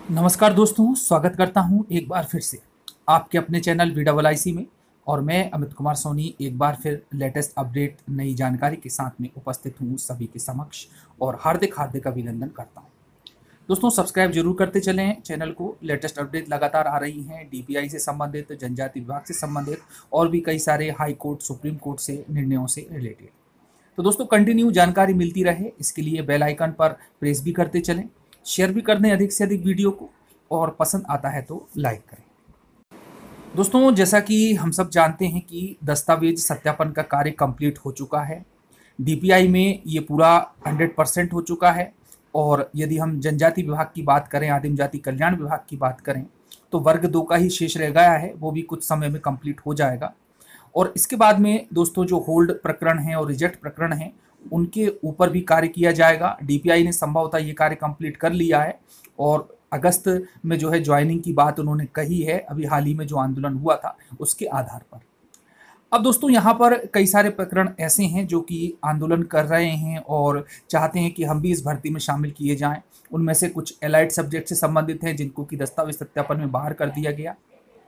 नमस्कार दोस्तों, स्वागत करता हूं एक बार फिर से आपके अपने चैनल VIIC में। और मैं अमित कुमार सोनी एक बार फिर लेटेस्ट अपडेट नई जानकारी के साथ में उपस्थित हूं सभी के समक्ष और हार्दिक हार्दिक अभिनंदन करता हूं। दोस्तों, सब्सक्राइब जरूर करते चलें चैनल को। लेटेस्ट अपडेट लगातार आ रही हैं DPI से संबंधित, जनजाति विभाग से संबंधित और भी कई सारे हाई कोर्ट, सुप्रीम कोर्ट से निर्णयों से रिलेटेड। तो दोस्तों, कंटिन्यू जानकारी मिलती रहे इसके लिए बेल आइकन पर प्रेस भी करते चलें, शेयर भी कर दें अधिक से अधिक वीडियो को, और पसंद आता है तो लाइक करें। दोस्तों, जैसा कि हम सब जानते हैं कि दस्तावेज सत्यापन का कार्य कंप्लीट हो चुका है। DPI में ये पूरा 100% हो चुका है। और यदि हम जनजाति विभाग की बात करें, आदिम जाति कल्याण विभाग की बात करें, तो वर्ग 2 का ही शेष रह गया है, वो भी कुछ समय में कंप्लीट हो जाएगा। और इसके बाद में दोस्तों जो होल्ड प्रकरण हैं और रिजेक्ट प्रकरण हैं, उनके ऊपर भी कार्य किया जाएगा। DPI ने संभवतः ये कार्य कंप्लीट कर लिया है और अगस्त में जो है ज्वाइनिंग की बात उन्होंने कही है, अभी हाल ही में जो आंदोलन हुआ था उसके आधार पर। अब दोस्तों, यहाँ पर कई सारे प्रकरण ऐसे हैं जो कि आंदोलन कर रहे हैं और चाहते हैं कि हम भी इस भर्ती में शामिल किए जाएं। उनमें से कुछ एलाइड सब्जेक्ट से संबंधित हैं जिनको कि दस्तावेज सत्यापन में बाहर कर दिया गया।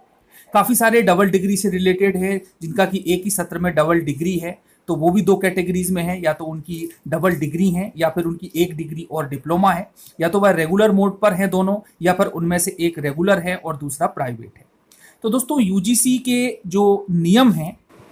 काफ़ी सारे डबल डिग्री से रिलेटेड है जिनका कि एक ही सत्र में डबल डिग्री है, तो वो भी 2 कैटेगरीज में है, या तो उनकी डबल डिग्री है या फिर उनकी 1 डिग्री और डिप्लोमा है, या तो वह रेगुलर मोड पर है दोनों, या फिर उनमें से एक रेगुलर है और दूसरा प्राइवेट है। तो दोस्तों, UGC के जो नियम हैं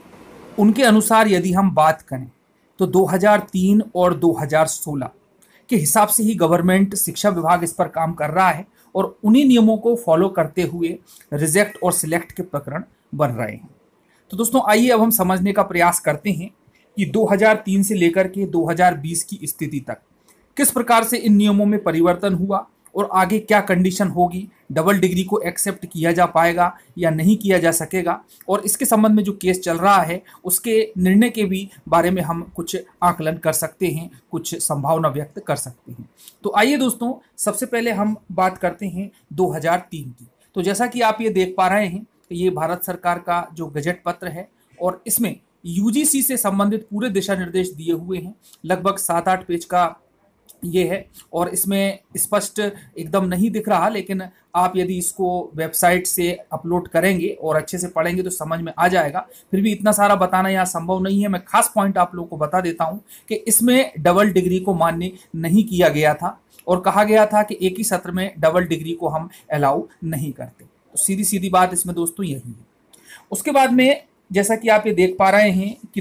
उनके अनुसार यदि हम बात करें तो 2003 और 2016 के हिसाब से ही गवर्नमेंट शिक्षा विभाग इस पर काम कर रहा है और उन्हीं नियमों को फॉलो करते हुए रिजेक्ट और सिलेक्ट के प्रकरण बन रहे हैं। तो दोस्तों, आइए अब हम समझने का प्रयास करते हैं कि 2003 से लेकर के 2020 की स्थिति तक किस प्रकार से इन नियमों में परिवर्तन हुआ और आगे क्या कंडीशन होगी, डबल डिग्री को एक्सेप्ट किया जा पाएगा या नहीं किया जा सकेगा, और इसके संबंध में जो केस चल रहा है उसके निर्णय के भी बारे में हम कुछ आकलन कर सकते हैं, कुछ संभावना व्यक्त कर सकते हैं। तो आइए दोस्तों, सबसे पहले हम बात करते हैं 2003 की। तो जैसा कि आप ये देख पा रहे हैं, ये भारत सरकार का जो गजट पत्र है और इसमें UGC से संबंधित पूरे दिशा निर्देश दिए हुए हैं। लगभग 7-8 पेज का ये है और इसमें स्पष्ट एकदम नहीं दिख रहा, लेकिन आप यदि इसको वेबसाइट से अपलोड करेंगे और अच्छे से पढ़ेंगे तो समझ में आ जाएगा। फिर भी इतना सारा बताना यहाँ संभव नहीं है। मैं खास पॉइंट आप लोगों को बता देता हूँ कि इसमें डबल डिग्री को मान्य नहीं किया गया था और कहा गया था कि एक ही सत्र में डबल डिग्री को हम अलाउ नहीं करते। तो सीधी सीधी बात इसमें दोस्तों यही है। उसके बाद में जैसा कि आप ये देख पा रहे हैं कि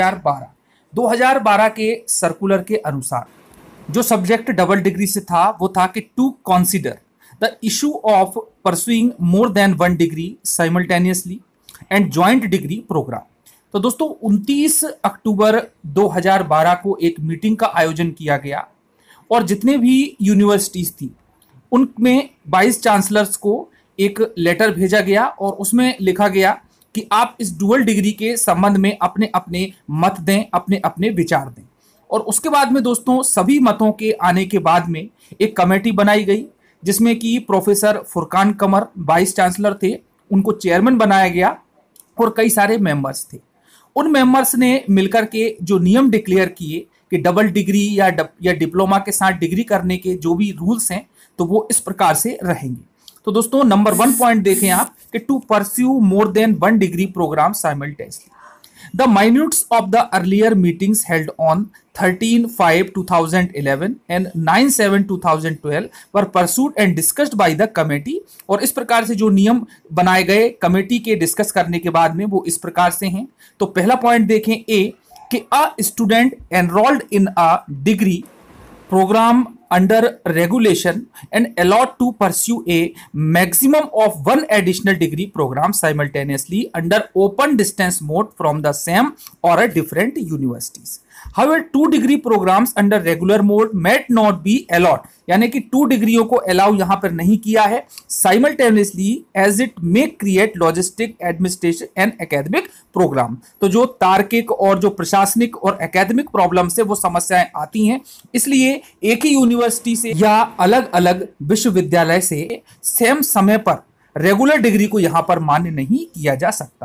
2012 के सर्कुलर के अनुसार जो सब्जेक्ट डबल डिग्री से था वो था कि to consider the issue of pursuing more than 1 degree simultaneously and joint degree program. तो दोस्तों, 29 अक्टूबर 2012 को एक मीटिंग का आयोजन किया गया और जितने भी यूनिवर्सिटीज थी उनमें 22 चांसलर्स को एक लेटर भेजा गया और उसमें लिखा गया कि आप इस डुअल डिग्री के संबंध में अपने अपने मत दें, अपने अपने विचार दें। और उसके बाद में दोस्तों, सभी मतों के आने के बाद में एक कमेटी बनाई गई जिसमें कि professor Furqan Qamar vice chancellor थे, उनको चेयरमैन बनाया गया और कई सारे मेंबर्स थे। उन मेंबर्स ने मिलकर के जो नियम डिक्लेयर किए कि डबल डिग्री या डिप्लोमा के साथ डिग्री करने के जो भी रूल्स हैं तो वो इस प्रकार से रहेंगे। तो दोस्तों, नंबर 1 पॉइंट देखें आप कि to pursue more than 1 degree program simultaneously. The minutes of the earlier meetings held on 13/5/2011 and 9/7/2012 were pursued and discussed by the committee। और इस प्रकार से जो नियम बनाए गए कमेटी के डिस्कस करने के बाद में वो इस प्रकार से हैं। तो पहला पॉइंट देखें ए कि a student enrolled in a degree program under regulation and allowed to pursue a maximum of 1 additional degree program simultaneously under open distance mode from the same or a different universities. However, 2 degree programs under regular mode might not be allowed, यानी कि 2 डिग्रियों को allow यहां पर नहीं किया है simultaneously as it may create logistic, administration and academic program. तो जो तार्किक और जो प्रशासनिक और एकेडमिक प्रॉब्लम से वो समस्याएं आती हैं, इसलिए एक ही यूनिवर्सिटी से या अलग अलग विश्वविद्यालय से सेम समय पर रेगुलर डिग्री को यहां पर मान्य नहीं किया जा सकता।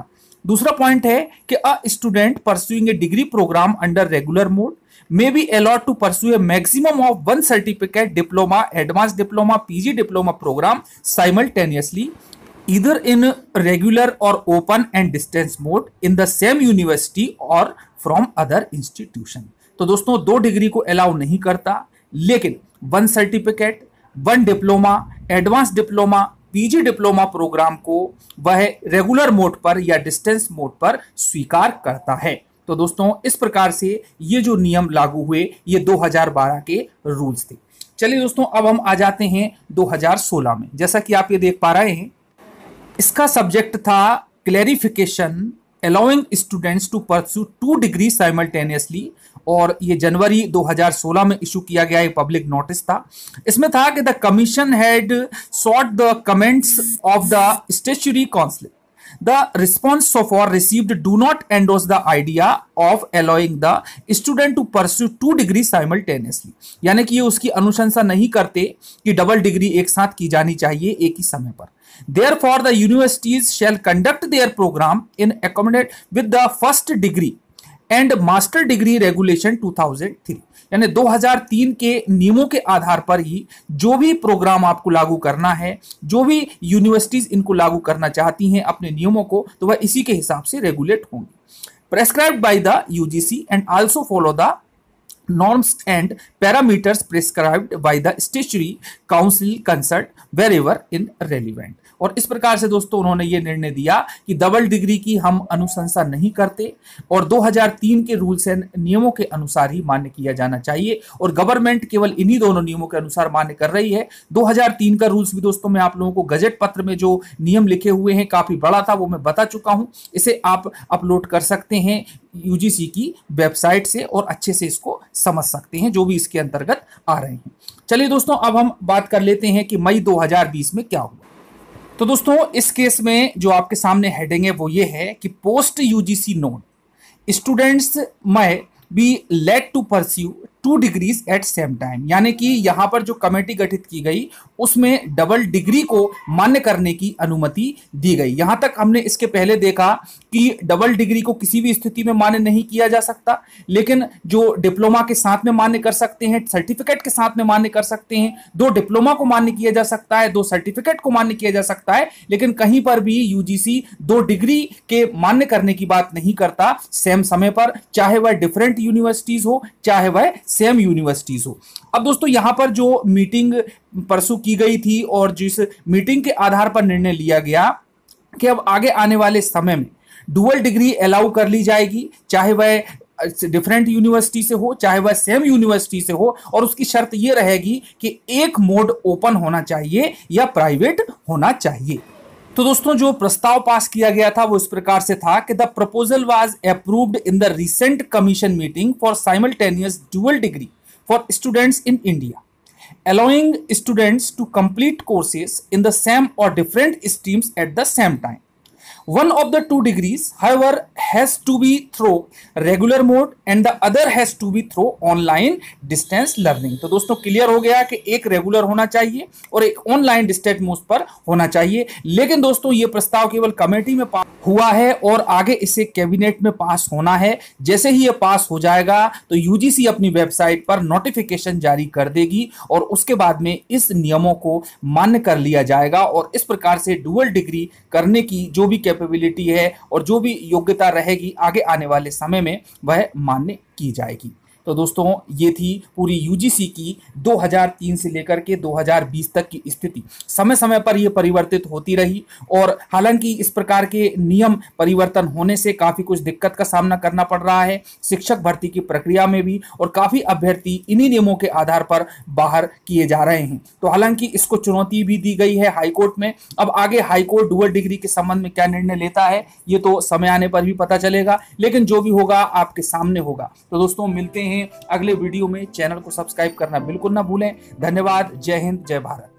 दूसरा पॉइंट है कि a student pursuing a degree program under regular mode may be allowed to pursue a maximum of one certificate, diploma, advanced diploma, PG diploma program simultaneously, either in regular or open and distance mode in the same university or from other institution. तो दोस्तों दो degree को allow नहीं करता, लेकिन one certificate, one diploma, advance diploma, PG diploma program को वह regular mode पर या डिस्टेंस मोड पर स्वीकार करता है। तो दोस्तों इस प्रकार से ये जो नियम लागू हुए ये 2012 के रूल्स थे। चलिए दोस्तों अब हम आ जाते हैं 2016 में। जैसा कि आप ये देख पा रहे हैं, इसका सब्जेक्ट था clarification allowing students to pursue 2 degree simultaneously, और ये जनवरी 2016 में इशू किया गया एक पब्लिक नोटिस था। इसमें था कि the commission had sought the comments of the statutory council. The response so far received do not endorse the idea of allowing the student to pursue 2 degrees simultaneously, यानी कि ये उसकी अनुशंसा नहीं करते कि डबल डिग्री एक साथ की जानी चाहिए एक ही समय पर। Therefore, the universities shall conduct their program in accordance with the first degree and master degree regulation 2003, यानी 2003 के नियमों के आधार पर ही जो भी प्रोग्राम आपको लागू करना है, जो भी यूनिवर्सिटीज इनको लागू करना चाहती हैं अपने नियमों को, तो वह इसी के हिसाब से रेगुलेट होंगे। Prescribed by the UGC and also follow the norms and parameters prescribed by the statutory council concerned wherever in relevant। और इस प्रकार से दोस्तों उन्होंने ये निर्णय दिया कि डबल डिग्री की हम अनुशंसा नहीं करते और 2003 के रूल्स एंड नियमों के अनुसार ही मान्य किया जाना चाहिए, और गवर्नमेंट केवल इन्हीं दोनों नियमों के अनुसार मान्य कर रही है। 2003 का रूल्स भी दोस्तों मैं आप लोगों को गजट पत्र में जो नियम लिखे हुए हैं काफी बड़ा था, वो मैं बता चुका हूं। इसे आप अपलोड कर सकते हैं यूजीसी की वेबसाइट से और अच्छे से इसको समझ सकते हैं जो भी इसके अंतर्गत आ रहे हैं। चलिए दोस्तों अब हम बात कर लेते हैं कि मई 2020 में क्या हुआ। तो दोस्तों इस केस में जो आपके सामने हेडिंग है वो ये है कि post UGC note students may be let to pursue 2 degrees at same time, यानी कि यहां पर जो कमेटी गठित की गई उसमें डबल डिग्री को मान्य करने की अनुमति दी गई। यहां तक हमने इसके पहले देखा कि डबल डिग्री को किसी भी स्थिति में मान्य नहीं किया जा सकता, लेकिन जो डिप्लोमा के साथ में मान्य कर सकते हैं, सर्टिफिकेट के साथ में मान्य कर सकते हैं, 2 डिप्लोमा को मान्य किया जा सकता है, 2 सर्टिफिकेट को मान्य किया जा सकता है, लेकिन कहीं पर भी यूजीसी 2 डिग्री के मान्य करने की बात नहीं करता सेम समय पर, चाहे वह डिफरेंट यूनिवर्सिटीज हो चाहे वह सेम यूनिवर्सिटीज हो। अब दोस्तों यहां पर जो मीटिंग परसू की गई थी और जिस मीटिंग के आधार पर निर्णय लिया गया कि अब आगे आने वाले समय में डुअल डिग्री अलाउ कर ली जाएगी, चाहे वह डिफरेंट यूनिवर्सिटी से हो चाहे वह सेम यूनिवर्सिटी से हो, और उसकी शर्त यह रहेगी कि एक मोड ओपन होना चाहिए या प्राइवेट होना चाहिए। तो दोस्तों जो प्रस्ताव पास किया गया था वो इस प्रकार से था कि the proposal was approved in the recent commission meeting for simultaneous dual degree for students in India, allowing students to complete courses in the same or different streams at the same time. One of the 2 degrees, however, has to be through regular mode and the other has to be through online distance learning। तो दोस्तों clear हो गया कि एक regular होना चाहिए और एक ऑनलाइन डिस्टेंस मोड पर होना चाहिए। लेकिन दोस्तों ये प्रस्ताव केवल कमेटी में पास हुआ है और आगे इसे कैबिनेट में पास होना है। जैसे ही ये पास हो जाएगा तो यूजीसी अपनी वेबसाइट पर नोटिफिकेशन जारी कर देगी और उसके बाद में इस नियमों को मान्य कर लिया जाएगा, और इस प्रकार से डुअल डिग्री करने की जो भी कैपेबिलिटी है और जो भी योग्यता रहेगी आगे आने वाले समय में वह मान्य की जाएगी। तो दोस्तों ये थी पूरी यूजीसी की 2003 से लेकर के 2020 तक की स्थिति। समय समय पर यह परिवर्तित होती रही और हालांकि इस प्रकार के नियम परिवर्तन होने से काफ़ी कुछ दिक्कत का सामना करना पड़ रहा है शिक्षक भर्ती की प्रक्रिया में भी, और काफ़ी अभ्यर्थी इन्हीं नियमों के आधार पर बाहर किए जा रहे हैं। तो हालांकि इसको चुनौती भी दी गई है हाईकोर्ट में। अब आगे हाईकोर्ट डुअल डिग्री के संबंध में क्या निर्णय लेता है ये तो समय आने पर भी पता चलेगा, लेकिन जो भी होगा आपके सामने होगा। तो दोस्तों मिलते हैं अगले वीडियो में। चैनल को सब्सक्राइब करना बिल्कुल ना भूलें। धन्यवाद। जय हिंद, जय भारत।